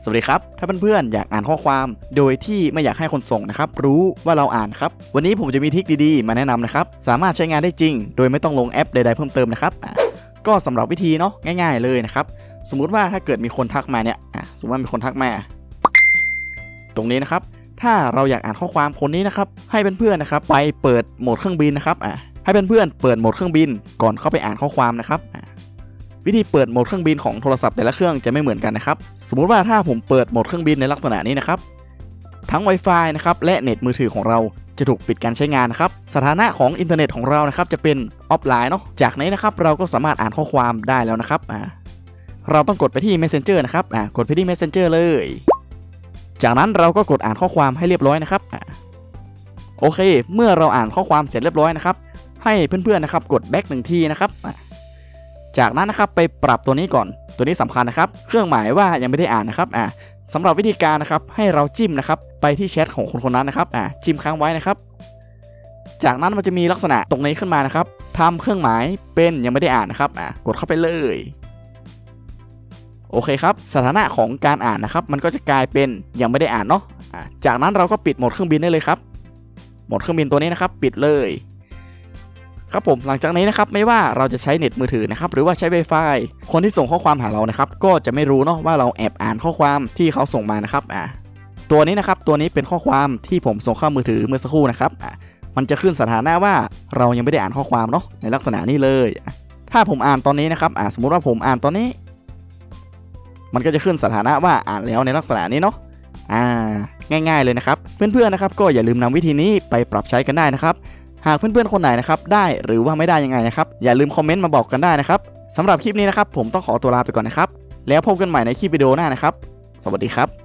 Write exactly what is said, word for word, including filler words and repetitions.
สวัสดีครับถ้าเพื่อนๆอยากอ่านข้อความโดยที่ไม่อยากให้คนส่งนะครับรู้ว่าเราอ่านครับวันนี้ผมจะมีทริคดีๆมาแนะนำนะครับสามารถใช้งานได้จริงโดยไม่ต้องลงแอปใดๆเพิ่มเติมนะครับก็สำหรับวิธีเนาะง่ายๆเลยนะครับสมมุติว่าถ้าเกิดมีคนทักมาเนี่ยสมมติว่ามีคนทักมาตรงนี้นะครับถ้าเราอยากอ่านข้อความคนนี้นะครับให้เพื่อนๆนะครับไปเปิดโหมดเครื่องบินนะครับให้เพื่อนๆเปิดโหมดเครื่องบินก่อนเข้าไปอ่านข้อความนะครับวิธีเปิดโหมดเครื่องบินของโทรศัพท์แต่ละเครื่องจะไม่เหมือนกันนะครับสมมุติว่าถ้าผมเปิดโหมดเครื่องบินในลักษณะนี้นะครับทั้ง Wi-Fi นะครับและเน็ตมือถือของเราจะถูกปิดการใช้งานนะครับสถานะของอินเทอร์เน็ตของเรานะครับจะเป็นออฟไลน์เนาะจากนี้นะครับเราก็สามารถอ่านข้อความได้แล้วนะครับอ่าเราต้องกดไปที่ Messenger นะครับอ่ากดไปที่ Messenger เลยจากนั้นเราก็กดอ่านข้อความให้เรียบร้อยนะครับอ่าโอเคเมื่อเราอ่านข้อความเสร็จเรียบร้อยนะครับให้เพื่อนๆนะครับกด back หนึ่งทีนะครับจากนั้นนะครับไปปรับตัวนี้ก่อนตัวนี้สำคัญนะครับเครื่องหมายว่ายังไม่ได้อ่านนะครับอ่าสำหรับวิธีการนะครับให้เราจิ้มนะครับไปที่แชทของคนคนนั้นนะครับอ่าจิ้มค้างไว้นะครับจากนั้นมันจะมีลักษณะตรงนี้ขึ้นมานะครับทำเครื่องหมายเป็นยังไม่ได้อ่านนะครับอ่ากดเข้าไปเลยโอเคครับสถานะของการอ่านนะครับมันก็จะกลายเป็นยังไม่ได้อ่านเนาะอ่าจากนั้นเราก็ปิดโหมดเครื่องบินได้เลยครับโหมดเครื่องบินตัวนี้นะครับปิดเลยครับผมหลังจากนี้นะครับไม่ว่าเราจะใช้เน็ตมือถือนะครับหรือว่าใช้ Wi-Fi คนที่ส่งข้อความหาเรานะครับก็จะไม่รู้เนาะว่าเราแอบอ่านข้อความที่เขาส่งมานะครับอ่าตัวนี้นะครับตัวนี้เป็นข้อความที่ผมส่งเข้ามือถือเมื่อสักครู่นะครับอ่ามันจะขึ้นสถานะว่าเรายังไม่ได้อ่านข้อความเนาะในลักษณะนี้เลยถ้าผมอ่านตอนนี้นะครับอ่าสมมุติว่าผมอ่านตอนนี้มันก็จะขึ้นสถานะว่าอ่านแล้วในลักษณะนี้เนาะอ่าง่ายๆเลยนะครับเพื่อนๆนะครับก็อย่าลืมนำวิธีนี้ไปปรับใช้กันได้นะครับหากเพื่อนๆคนไหนนะครับได้หรือว่าไม่ได้ยังไงนะครับอย่าลืมคอมเมนต์มาบอกกันได้นะครับสำหรับคลิปนี้นะครับผมต้องขอตัวลาไปก่อนนะครับแล้วพบกันใหม่ในคลิปวิดีโอหน้านะครับสวัสดีครับ